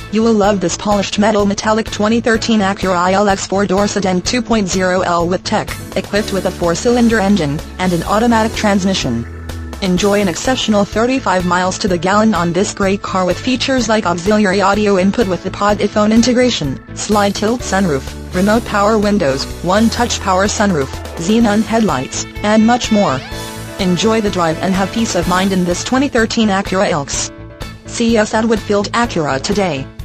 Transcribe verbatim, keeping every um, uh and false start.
You will love this polished metal metallic twenty thirteen Acura I L X four-door sedan two point oh L with tech, equipped with a four-cylinder engine and an automatic transmission. Enjoy an exceptional thirty-five miles to the gallon on this great car with features like auxiliary audio input with the pod iPhone integration, slide tilt sunroof, remote power windows, one-touch power sunroof, xenon headlights, and much more. Enjoy the drive and have peace of mind in this twenty thirteen Acura I L X. See us at Woodfield Acura today.